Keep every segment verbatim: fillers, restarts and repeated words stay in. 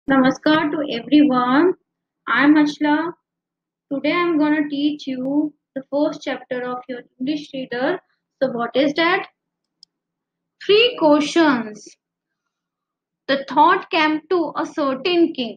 Namaskar to everyone. I'm Ashla. Today I'm going to teach you the first chapter of your English reader. So, what is that? Three questions. The thought came to a certain king.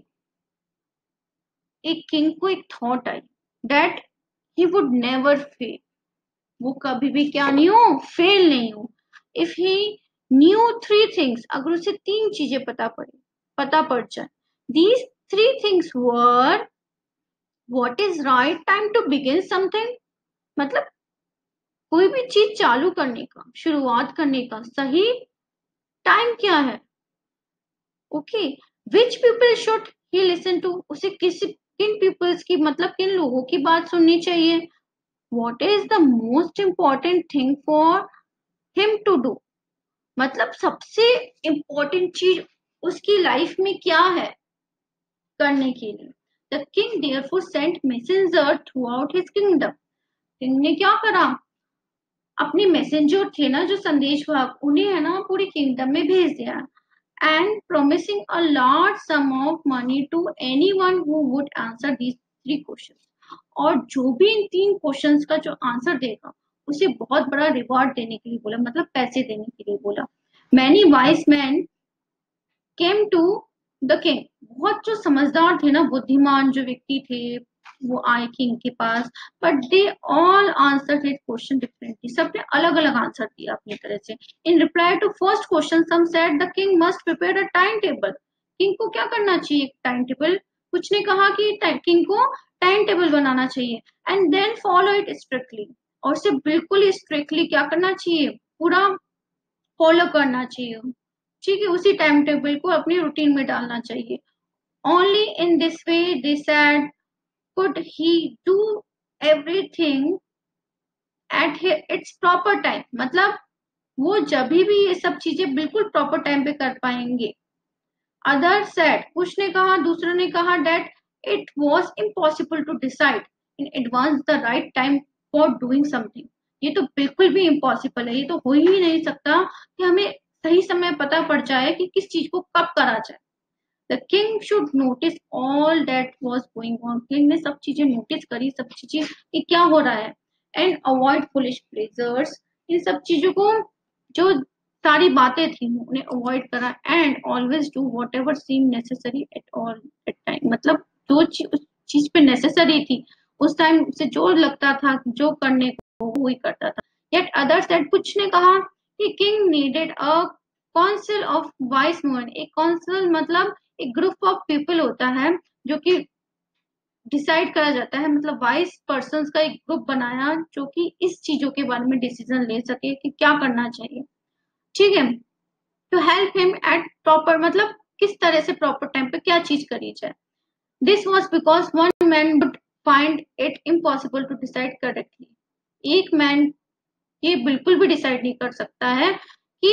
एक king को एक thought आई that he would never fail. वो कभी भी क्या नहीं हो फेल नहीं हो. If he knew three things, अगर उसे तीन चीजें पता पड़े पता पड़ जाए. These three things were what is right time to begin something. मतलब कोई भी चीज चालू करने का शुरुआत करने का सही टाइम क्या है. Okay. Which people should he listen to. उसे किस किन पीपल्स की मतलब किन लोगों की बात सुननी चाहिए. What is the most important thing for him to do. मतलब सबसे इम्पोर्टेंट चीज उसकी लाइफ में क्या है करने के लिए. The king therefore sent messenger throughout his kingdom. King ने क्या करा. अपने मैसेंजर थे ना जो संदेश वाहक उन्हें है ना पूरी किंगडम में भेज दिया and promising a large sum of money to anyone who would answer these three questions. और जो भी इन तीन क्वेश्चंस का जो आंसर देगा उसे बहुत बड़ा रिवॉर्ड देने के लिए बोला. मतलब पैसे देने के लिए बोला. Many wise man came to the king. बहुत जो समझदार थे ना बुद्धिमान जो व्यक्ति थे वो आए किंग के पास. But they all answer his question differently. सबने अलग अलग आंसर दिया अपनी तरह से. In reply to first question some said the king must prepare a timetable. King को क्या करना चाहिए. Timetable. कुछ ने कहा कि किंग को टाइम टेबल बनाना चाहिए and then follow it strictly. और उसे बिल्कुल स्ट्रिक्टली क्या करना चाहिए पूरा फॉलो करना चाहिए. ठीक है. उसी टाइम टेबल को अपनी रूटीन में डालना चाहिए. Only in this way they said could he do everything at its proper time. मतलब वो जब भी ये सब चीजें बिल्कुल प्रॉपर टाइम पे कर पाएंगे. Other said. कुछ ने कहा दूसरों ने कहा that it was impossible to decide in advance the right time for doing something. ये तो बिल्कुल भी इम्पॉसिबल है. ये तो हो ही नहीं सकता कि हमें सही समय पता पड़ जाए कि किस चीज को कब करा जाए. The king should notice all that was going on. King ने सब चीजें नोटिस करी सब चीजें कि क्या हो रहा है and avoid foolish pleasures. इन सब चीजों को जो सारी बातें थी उन्हें अवॉइड करा and always do whatever seemed necessary at all at time. मतलब जो चीज उस चीज पे नेसेसरी थी उस टाइम से जो लगता था जो करने को वही करता था. Yet others said. कुछ ने कहा कि king needed a council of wise men. एक council मतलब एक ग्रुप ऑफ पीपल होता है जो कि डिसाइड करा जाता है. मतलब वाइज पर्सन का एक ग्रुप बनाया जो कि इस चीजों के बारे में डिसीजन ले सके कि क्या करना चाहिए. ठीक है. To help him at proper मतलब किस तरह से प्रॉपर टाइम पे क्या चीज करी जाए. This was because one man would find it impossible to decide correctly. एक मैन ये बिल्कुल भी डिसाइड नहीं कर सकता है कि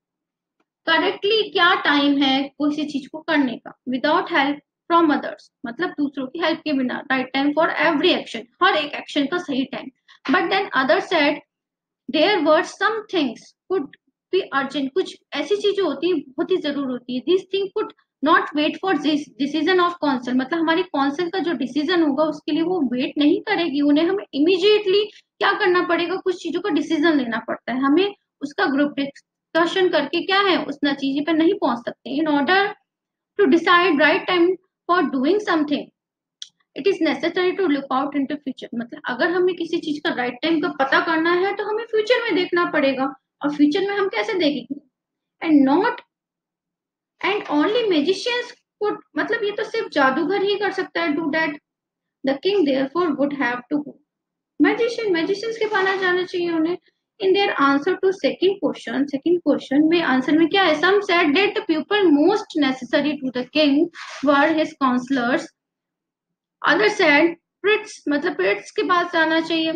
करेक्टली क्या टाइम है किसी चीज को करने का विदाउट हेल्प फ्रॉम अदर्स. मतलब दूसरों की हेल्प के बिना. Right time for every action. हर एक एक्शन का सही टाइम. But then other said there were some things could be urgent. कुछ ऐसी चीजें होती है बहुत ही जरूर होती है. This thing could not wait for this decision of council. मतलब हमारी काउंसिल का जो डिसीजन होगा उसके लिए वो वेट नहीं करेगी. उन्हें हमें इमीडिएटली क्या करना पड़ेगा कुछ चीजों का डिसीजन लेना पड़ता है. हमें उसका ग्रुप डिस्कशन करके क्या है उस नतीजे पर नहीं पहुंच सकते. In order to decide right time for doing something it is necessary to look out into future. मतलब अगर हमें किसी चीज का राइट टाइम का पता करना है तो हमें फ्यूचर में देखना पड़ेगा. और फ्यूचर में हम कैसे देखेंगे. And not and only magicians could. मतलब ये तो सिर्फ जादूगर ही कर सकता है do that. The king therefore would have to go. Magician magicians के पास जाना चाहिए उन्हें. In their answer to second question, second question में आंसर में क्या है. Some said that the people most necessary to the king were his counselors. Others said Prince मतलब Prince के पास जाना चाहिए.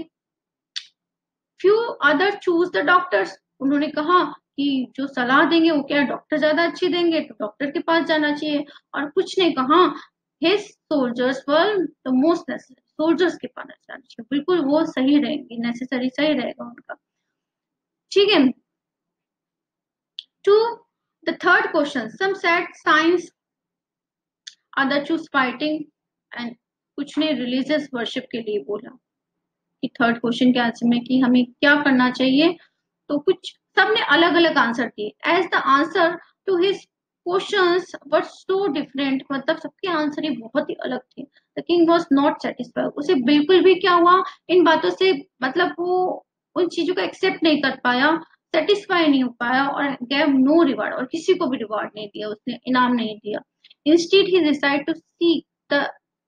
Few others choose the doctors. उन्होंने कहा कि जो सलाह देंगे वो क्या डॉक्टर ज्यादा अच्छी देंगे तो डॉक्टर के पास जाना चाहिए. और कुछ ने कहा his soldiers were the most necessary. Soldiers के पास जाना चाहिए. बिल्कुल वो सही रहेंगे नेसेसरी सही रहेगा उनका. ठीक है. To the third question, some said science other choose fighting and कुछ ने रिलीजियस वर्शिप के लिए बोला कि थर्ड क्वेश्चन के आंसर में कि हमें क्या करना चाहिए, तो कुछ सबने अलग अलग आंसर दिए as the answer to his questions were so different, मतलब सबके आंसर ही बहुत ही अलग थे। The king was not satisfied, उसे बिल्कुल भी क्या हुआ इन बातों से, मतलब वो उन चीजों को एक्सेप्ट नहीं कर पाया, सेटिस्फाई नहीं हो पाया और गैव नो रिवार्ड, और किसी को भी रिवार्ड नहीं दिया, उसने इनाम नहीं दिया। Instead he decide to seek the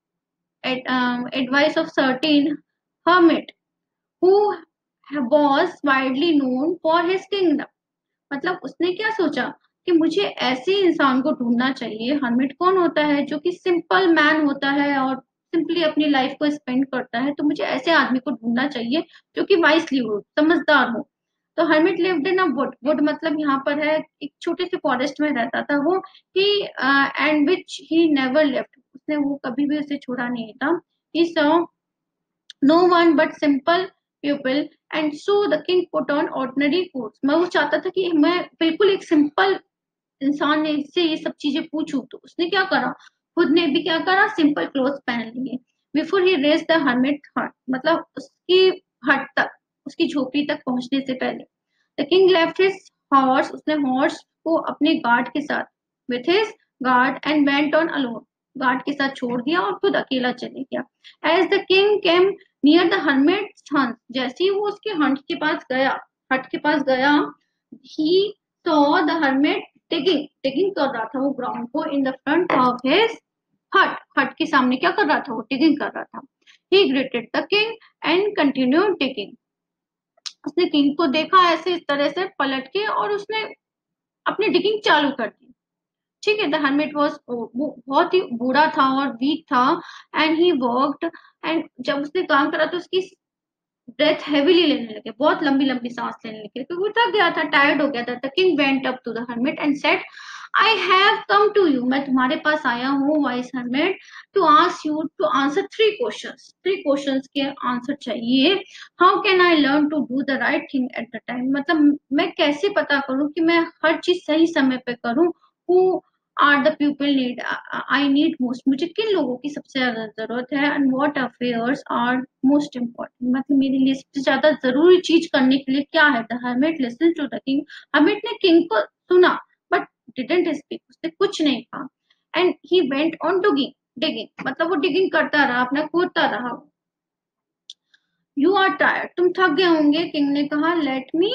advice of certain hermit who was widely known for his kingdom। मतलब उसने क्या सोचा कि मुझे ऐसे इंसान को ढूंढना चाहिए। हर्मिट कौन होता है? जो कि सिंपल मैन होता है और सिंपली अपनी लाइफ को स्पेंड करता है, तो मुझे ऐसे आदमी को ढूंढना चाहिए जो कि वाइसली हो, समझदार हो। तो hermit lived in a wood, wood मतलब यहाँ पर है एक छोटे से फॉरेस्ट में रहता था वो, he and which he never left, उसने वो कभी भी उसे छोड़ा नहीं था। He saw no one but simple pupil and so the king put on ordinary clothes। मैं वो चाहता था कि मैं बिल्कुल एक सिंपल इंसान ने इससे ये सब चीजें पूछूं, तो उसने क्या करा, खुद ने भी क्या करा, सिंपल क्लोथ्स पहन लिए। Before he reached the hermit hut, मतलब उसकी हट तक, उसकी झोपड़ी तक पहुंचने से पहले। The king left his horse, उसने हॉर्स को अपने गार्ड के साथ, with his guard and went on alone, guard के साथ छोड़ दिया और खुद अकेला चले गया। As the king came near the hermit hut, जैसे ही वो उसके हंट के पास गया, हट के पास गया, he saw the hermit digging, digging कर रहा था वो ग्राउंड को in the front of his hut, hut के सामने क्या कर रहा था, वो टिगिंग कर रहा था। He greeted the king and continue digging, उसने किंग को देखा ऐसे इस तरह से पलट के और उसने अपनी डिगिंग चालू कर दी। ठीक है, द हर्मिट वाज, वो बहुत ही बूढ़ा था और वीक था, एंड ही वर्कड, एंड जब उसने काम करा तो उसकी ब्रेथ हेवीली लेने लगे, बहुत लंबी लंबी सांस लेने लगे क्योंकि वो थक गया था, टायर्ड हो गया था। The king went up to the hermit and said I have come to you, मैं तुम्हारे पास आया हूँ wise hermit, to ask you to answer three questions, three questions के आंसर चाहिए। How can I learn to do the right thing at the time, मतलब मैं कैसे पता करूँ कि मैं हर चीज सही समय पे करूँ। Who are the people need, I need most, मुझे किन लोगों की सबसे ज्यादा जरूरत है, and what affairs are most important, मतलब मेरे लिए सबसे ज्यादा जरूरी चीज करने के लिए क्या है। The hermit listen to the king, hermit ने किंग को सुना बट डिडंट स्पीक, उसने कुछ नहीं कहा। And he went on digging, digging मतलब वो डिगिंग करता रहा, अपना खोदता रहा। यू आर टायर्ड, तुम थक गए होंगे, किंग ने कहा। Let me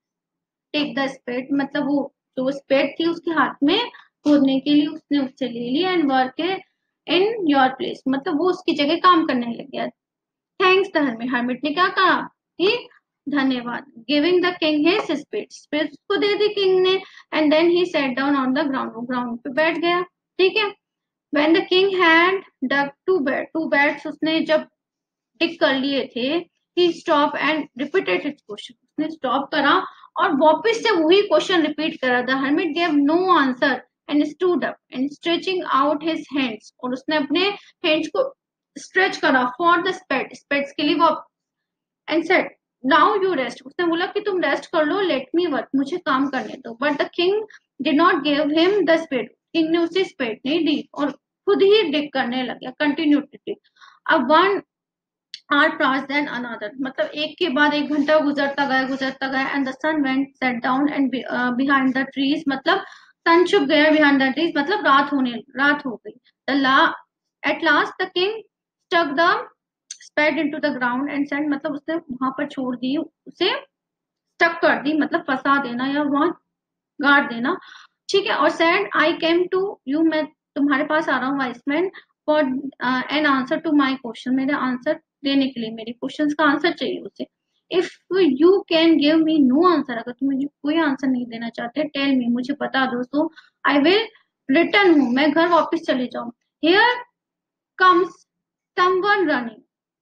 take the spade, मतलब वो जो स्पेड थी उसके हाथ में खोदने के लिए, उसने उससे ले ली, and work in your place, मतलब वो उसकी जगह काम करने लग गया। थैंक्स द हर्मिट, हर्मिट ने क्या कहा कि धन्यवाद। Giving the king his spade, spade उसको दे दी किंग ने, and then he set down on the ground, वो ग्राउंड पे बैठ गया। ठीक है, when the king had dug two bed, two beds उसने जब टिक कर लिए थे, he stop and repeated his question, उसने स्टॉप करा और वापस से वही क्वेश्चन रिपीट करा। The hermit gave no answer and stood up and stretching out his hands, और उसने अपने हैंड्स को स्ट्रेच करा फॉर द स्पेड, स्पेड्स के लिए वो, and said now you rest, उसने बोला कि तुम रेस्ट कर लो, लेट मी वर्क, मुझे काम करने दो। But the king did not give him the spade, king ने उसे स्पेड नहीं दी और खुद ही डिग करने लगा, कंटिन्यू टू डिग। अब one hour pass then another, मतलब एक के बाद एक घंटा गुजरता गया, गुजरता गया, and the sun went set down and behind the trees, मतलब सन छुप गया बिहाइंड द ट्रीज, मतलब रात होने, रात हो गई। द ला at last the king stuck the spade into the ground and said, मतलब उसने वहां पर छोड़ दी, उसे स्टक कर दी, मतलब फंसा देना या वहां गाड़ देना। ठीक है, और said I came to you, मैं तुम्हारे पास आ रहा हूँ wise man, for an answer to my question, मेरे आंसर देने के लिए, मेरे क्वेश्चंस का आंसर चाहिए उसे। If you can give me no answer, अगर तुम मुझे कोई आंसर नहीं देना चाहते, टेल मी, मुझे बता दो, सो आई विल रिटर्न हूँ, मैं घर वापस चले जाऊँ। हियर कम्स समवन रनिंग,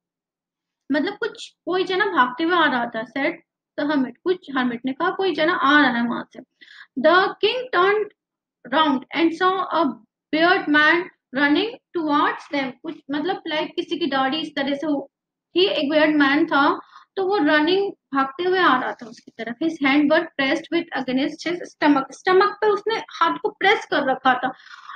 मतलब कुछ कोई जना भागते हुए आ रहा था। सेड द हर्मिट, कुछ हर्मिट ने कहा कोई जना आ रहा है वहां से। The king turn round and saw a beard man running towards them, कुछ मतलब लाइक किसी की दाढ़ी इस तरह से हो, ही एक बियर्ड मैन था, तो वो रनिंग भागते हुए आ रहा था उसकी तरफ। His hand were pressed with against his stomach, stomach पे उसने हाथ को प्रेस कर रखा था,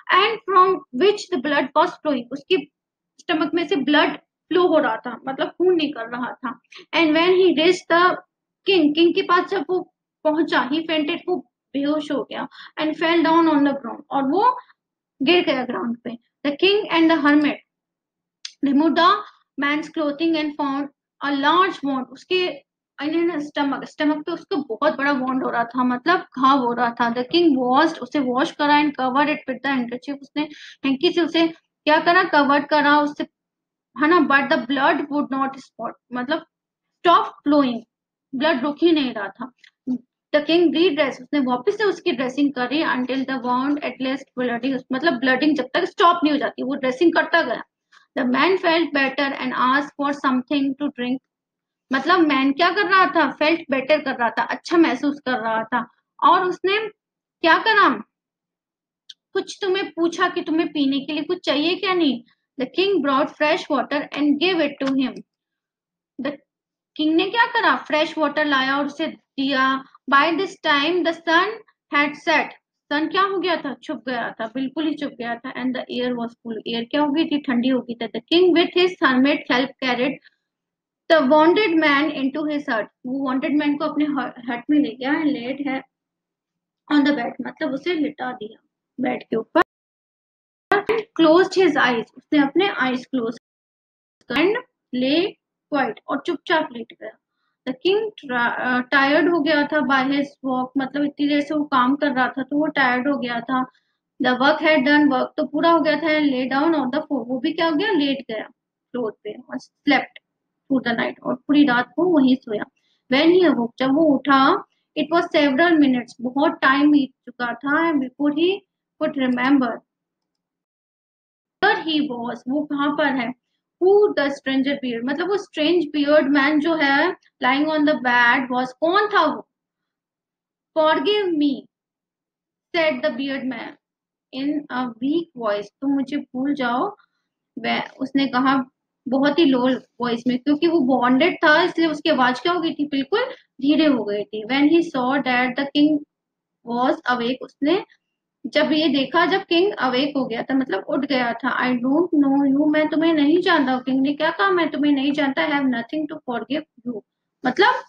and from which the blood was flowing, उसके स्टमक में से ब्लड फ्लो हो रहा था, मतलब खून निकल रहा था। And when he reach the king, king के पास जब वो पहुंचा, ही फेंटेड, वो बेहोश हो गया, and fell down on the ground, और वो गिर गया ग्राउंड पे। The king and the hermit remove the man's clothing and found a large wound, उसके स्टमक स्टमक पे उसको बहुत बड़ा वॉन्ड हो रहा था, मतलब घाव हो रहा था। द किंग वॉश्ड, उसे वॉश करा, and covered it with the handkerchief, उसने हैंकी से उसे क्या करा, कवर्ड करा उससे, है ना। But the blood would not spot, मतलब स्टॉप फ्लोइंग, ब्लड रुक ही नहीं रहा था। द किंग रीड्रेस, उसने वापस से उसकी ड्रेसिंग करी, until the wound at least bleeding, मतलब ब्लडिंग जब तक स्टॉप नहीं हो जाती, वो ड्रेसिंग करता गया। The man felt better and asked for something to drink, मतलब मैन क्या कर रहा था, फेल्ट बेटर कर रहा था, अच्छा महसूस कर रहा था, और उसने क्या करा, कुछ तुम्हें पूछा कि तुम्हें पीने के लिए कुछ चाहिए क्या नहीं। The king brought fresh water and give it to him, the king ने क्या करा, फ्रेश वाटर लाया और उसे दिया। By this time the sun had set, sun क्या हो गया था, छुप गया था, बिल्कुल ही छुप गया था। And the air was cool, air क्या हो गई थी, ठंडी हो गई थी। The king with his hermit help carried the wanted man into his hut, वो वांटेड मैन को अपने हट में ले गया, एंड लेड है ऑन द बेड, मतलब उसे लिटा दिया बेड के ऊपर। क्लोज्ड हिज आईज, उसने अपने eyes close and lay quite, और चुपचाप लेट गया। द किंग टायर्ड हो गया था बाय हिज वॉक, मतलब इतनी देर से वो काम कर रहा था तो वो टायर्ड हो गया था। The work had done, work तो पूरा हो गया था। Lay down on the floor, वो भी क्या हो गया, लेट गया फ्लोर पे, और स्लेप्ट थ्रू द नाइट, और पूरी रात को वहीं सोया। व्हेन ही अवोक, जब वो उठा, इट वाज सेवरल मिनट्स, बहुत टाइम बीत चुका था, before he could remember he was, वो कहाँ पर है। हु द स्ट्रेंजर बियर्ड, मतलब वो स्ट्रेंज बियर्ड मैन जो है lying on the bed was, कौन था वो। Forgive me said the beard man in a weak voice, तुम मुझे भूल जाओ, वह उसने कहा बहुत ही लो वॉइस में, क्योंकि वो बॉन्डेड था इसलिए उसकी आवाज क्या हो गई थी, बिल्कुल धीरे हो गई थी। When he saw that the king was awake, उसने जब ये देखा, जब किंग अवेक हो गया था, मतलब उठ गया था। आई डोंट नो यू, मैं तुम्हें नहीं जानता हूँ। किंग ने क्या कहा, मैं तुम्हें नहीं जानता। Have nothing to forgive you, मतलब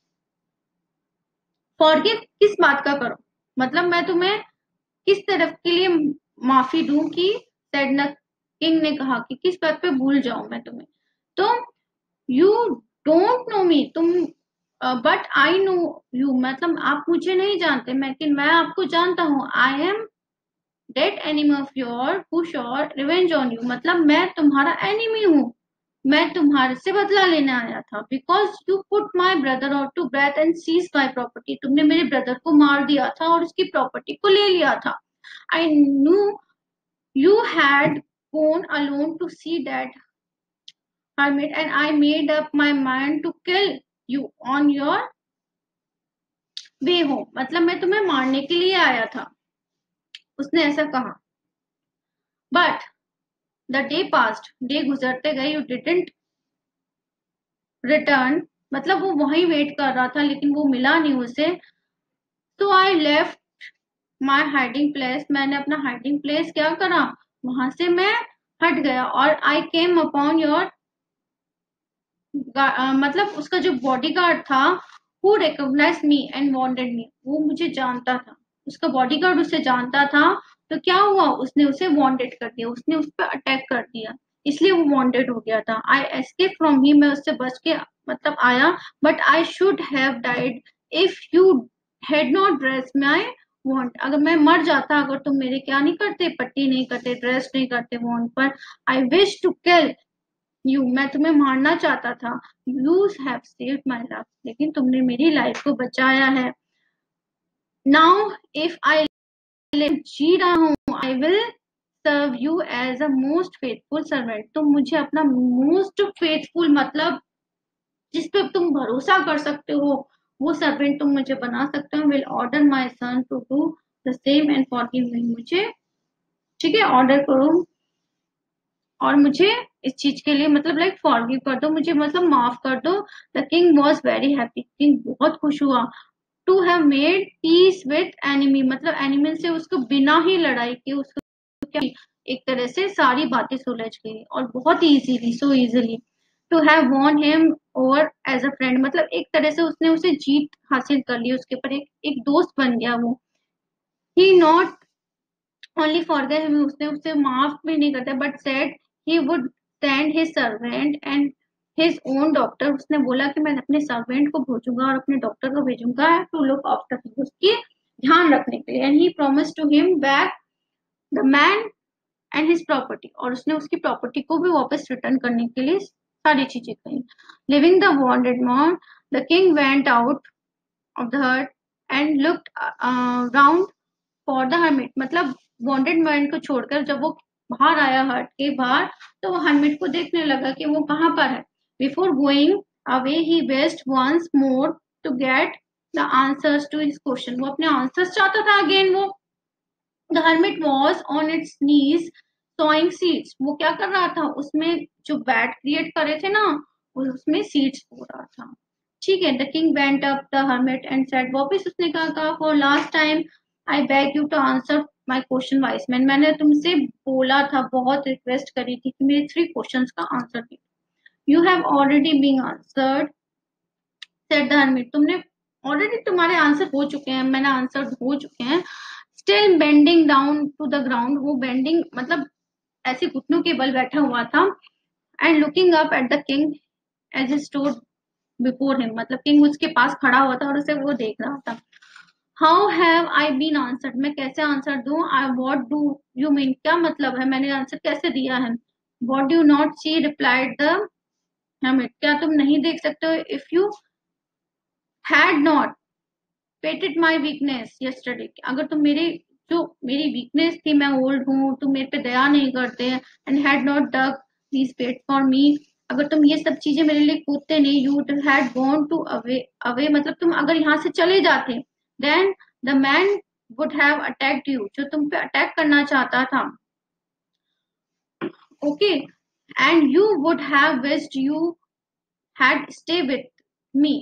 फॉरगिव किस बात का करो, मतलब मैं तुम्हें किस तरफ के लिए माफी दूं कि, सेड न, किंग ने कहा कि किस बात पे भूल जाऊं मैं तुम्हें। तो यू डोंट नो मी, तुम, बट आई नो यू, मतलब आप मुझे नहीं जानते, लेकिन मैं आपको जानता हूँ। I am that enemy of your who shot revenge on you, मतलब मैं तुम्हारा एनिमी हूँ, मैं तुम्हारे से बदला लेने आया था। Because you put my brother out to breath and seize my property, तुमने मेरे ब्रदर को मार दिया था और उसकी प्रॉपर्टी को ले लिया था। I knew you had gone alone to see that hermit and I made up my mind to kill you on your way home, मतलब मैं तुम्हें मारने के लिए आया था, उसने ऐसा कहा। But the day passed, day गुजरते गए, यू डिडंट रिटर्न, मतलब वो वहीं वेट कर रहा था लेकिन वो मिला नहीं उसे। तो I left my hiding place, मैंने अपना हाइडिंग प्लेस क्या करा, वहां से मैं हट गया। और आई केम अपॉन योर, मतलब उसका जो बॉडी गार्ड था, who recognise me and wanted me, वो मुझे जानता था, उसका बॉडी गार्ड उसे जानता था। तो क्या हुआ, उसने उसे वांटेड कर दिया, उसने उस पर अटैक कर दिया, इसलिए वो वांटेड हो गया था। आई एस्केप फ्रॉम ही, मैं उससे बच के मतलब आया। But I should have died if you had not dress my want, अगर मैं मर जाता अगर तुम मेरे क्या नहीं करते, पट्टी नहीं करते, ड्रेस नहीं करते वांट पर। I wish to kill you, मैं तुम्हें मारना चाहता था। You have saved my life, लेकिन तुमने मेरी लाइफ को बचाया है। नाउ इफ आई जी रहा हूँ, I will serve you as a most faithful servant, तुम मुझे अपना मोस्ट फेथफुल, मतलब जिस पे तुम भरोसा कर सकते हो, वो सर्वेंट तुम मुझे बना सकते हो। Will order my son to do the same and forgive me, मुझे ठीक है ऑर्डर करो और मुझे इस चीज के लिए मतलब लाइक फॉरगिव कर दो, मुझे मतलब माफ कर दो। The king was very happy, king बहुत खुश हुआ। To have made peace with enemy, मतलब एनिमल से उसको बिना ही लड़ाई की उसको क्या एक तरह से सारी बातें सुलझ गई और बहुत easily, so easily to have won him over as a friend, मतलब एक तरह से उसने उसे जीत हासिल कर ली, उसके ऊपर एक एक दोस्त बन गया वो। He not only forgave him, उसने उसे माफ भी नहीं करता, but said he would send his servant and his own doctor, उसने बोला कि मैं अपने सर्वेंट को भेजूंगा और अपने डॉक्टर को भेजूंगा टू लुक आफ्टर, उसकी ध्यान रखने के लिए। And he promise to him back the man and his property, और उसने उसकी प्रॉपर्टी को भी वापस रिटर्न करने के लिए सारी चीजें कही। Leaving the wounded man, the king went out of the hut and looked round for the hermit, मतलब वॉन्टेड मैन को छोड़कर जब वो बाहर आया हर्ट के बाहर, तो वो हर्मिट को देखने लगा कि वो कहाँ पर है। Before going away he best once more to get the answers to his question, वो अपने आंसर्स चाहता था अगेन। वो the hermit was on its knees sowing seeds, वो क्या कर रहा था, उसमें जो बैट क्रिएट करे थे ना, उसमें सीड्स हो रहा था। ठीक है, the king went up the hermit and said, वापस उसने कहा कहा for last time I beg you to answer my question wise man, मैंने तुमसे बोला था, बहुत रिक्वेस्ट करी थी कि मेरे थ्री क्वेश्चंस का आंसर दे। You have already been answered said the hermit, तुमने ऑलरेडी, तुम्हारे आंसर हो चुके हैं, मैंने आंसर हो चुके हैं। Still bending down to the ground, वो बेंडिंग मतलब ऐसे घुटनों के बल बैठा हुआ था। And looking up at the king as he stood before him, मतलब किंग उसके पास खड़ा हुआ था और उसे वो देख रहा था। How have I been answered, मैं कैसे आंसर दूं, I what do you mean, क्या मतलब है, मैंने आंसर कैसे दिया है। What do not see replied the hermit, क्या तुम नहीं देख सकते हो, if you had not pitied my weakness yesterday, अगर तुम मेरे जो मेरी वीकनेस थी, मैं ओल्ड हूँ, तुम मेरे पे दया नहीं करते, and had not dug these beds for me, अगर तुम ये सब चीजें मेरे लिए कूदते नहीं, you had gone to away away, मतलब तुम अगर यहाँ से चले जाते, then the man would have attacked you, जो तुम पे अटैक करना चाहता था, okay, and you would have wished you had stay with me,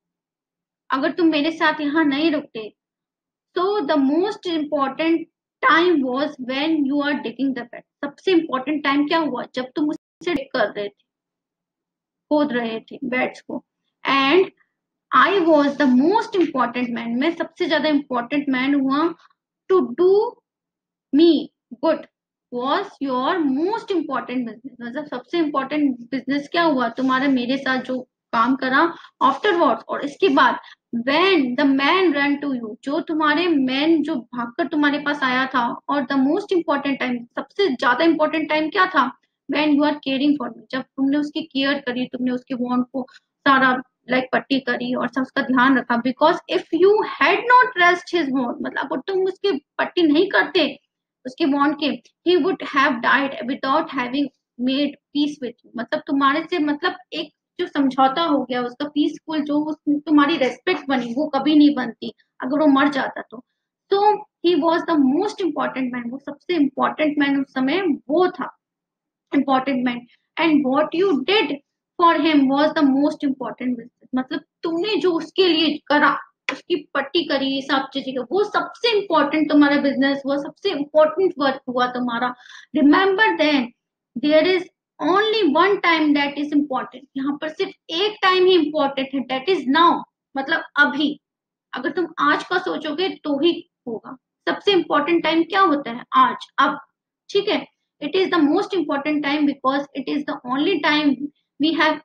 अगर तुम मेरे साथ यहाँ नहीं रुकते। So the most important time was when you are digging the pit. सबसे important time क्या हुआ, जब तुम उसे dig कर रहे थे, खोद रहे थे बेड्स को। And I was the most important man. मैं सबसे ज्यादा important man हुआ। To do me good was your most important business. मतलब सबसे important business क्या हुआ, तुम्हारा मेरे साथ जो काम करा afterwards, और इसके बाद when the man ran to you, जो तुम्हारे मैन जो भागकर तुम्हारे पास आया था, और the most important time, सबसे ज्यादा important time क्या था, when you are caring for me, जब तुमने उसकी केयर करी, तुमने उसके वांट को सारा लाइक पट्टी करी और सब उसका ध्यान रखा। Because if you had not rest his wound, मतलब अगर तुम उसकी पट्टी नहीं करते उसके वांट के, he would have died without having made peace with you, मतलब तुम्हारे से मतलब एक जो समझौता हो गया उसका पीसफुल, जो उस- तुम्हारी रेस्पेक्ट बनी, वो कभी नहीं बनती अगर वो मर जाता तो। तो he was the most important man, वो सबसे इम्पोर्टेंट मैन उस समय वो था, important man. And what you did for him was the most important business, मतलब तुमने जो उसके लिए करा, उसकी पट्टी करी, सब चीजें का, वो सबसे इम्पोर्टेंट तुम्हारा बिजनेस, वो सबसे इम्पोर्टेंट वर्क हुआ तुम्हारा। Remember then there is only one time that is important, यहाँ पर सिर्फ एक टाइम ही इम्पोर्टेंट है, दैट इज नाउ, मतलब अभी, अगर तुम आज का सोचोगे तो ही होगा। सबसे इम्पोर्टेंट टाइम क्या होता है, आज, अब, ठीक है। It is the most important time because it is the only time we have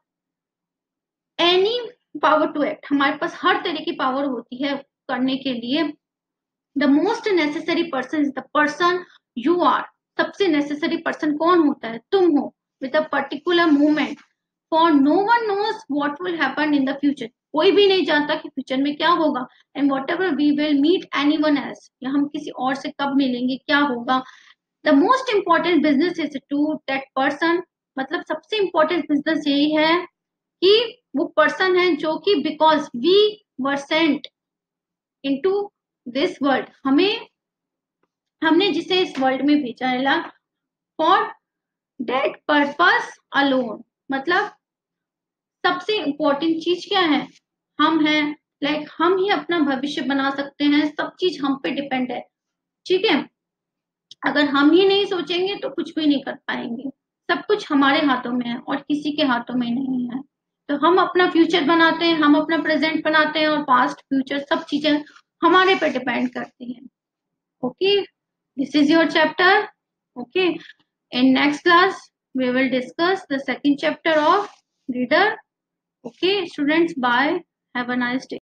any power to act, हमारे पास हर तरह की पावर होती है करने के लिए। The most necessary person is the person you are, सबसे नेसेसरी पर्सन कौन होता है, तुम हो, with a particular movement, for no one knows what will happen in the future, कोई भी नहीं जानता कि फ्यूचर में क्या होगा। And whatever we will meet any one else, या हम किसी और से कब मिलेंगे, क्या होगा। The most important business is to that person, मतलब सबसे इम्पोर्टेंट बिजनेस यही है कि वो पर्सन है जो कि because we were sent into this world, हमें हमने जिसे इस वर्ल्ड में भेजा है फॉर दैट पर्पस अलोन, मतलब सबसे इम्पोर्टेंट चीज क्या है, हम हैं, लाइक like, हम ही अपना भविष्य बना सकते हैं, सब चीज हम पे डिपेंड है, ठीक है। अगर हम ही नहीं सोचेंगे तो कुछ भी नहीं कर पाएंगे। सब कुछ हमारे हाथों में है और किसी के हाथों में नहीं है। तो हम अपना फ्यूचर बनाते हैं, हम अपना प्रेजेंट बनाते हैं और पास्ट फ्यूचर सब चीजें हमारे पे डिपेंड करती हैं। Okay, this is your chapter. Okay, in next class we will discuss the second chapter of reader. Okay students, bye, have a nice day.